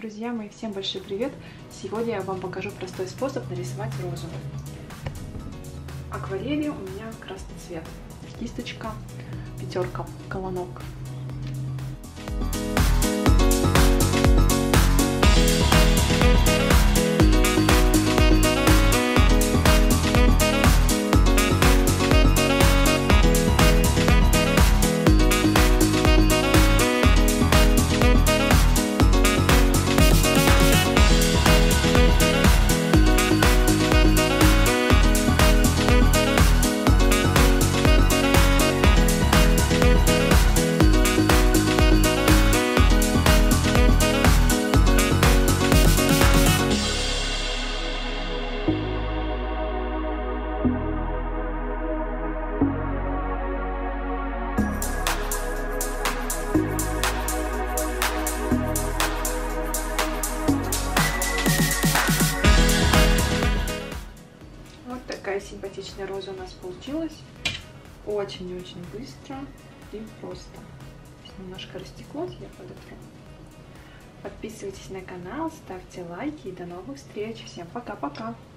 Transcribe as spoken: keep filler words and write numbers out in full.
Друзья мои, всем большой привет! Сегодня я вам покажу простой способ нарисовать розу. Акварели у меня красный цвет, кисточка, пятерка, колонок. Вот такая симпатичная роза у нас получилась. Очень-очень быстро и просто. Здесь немножко растеклось, я подотру. Подписывайтесь на канал, ставьте лайки и до новых встреч. Всем пока-пока!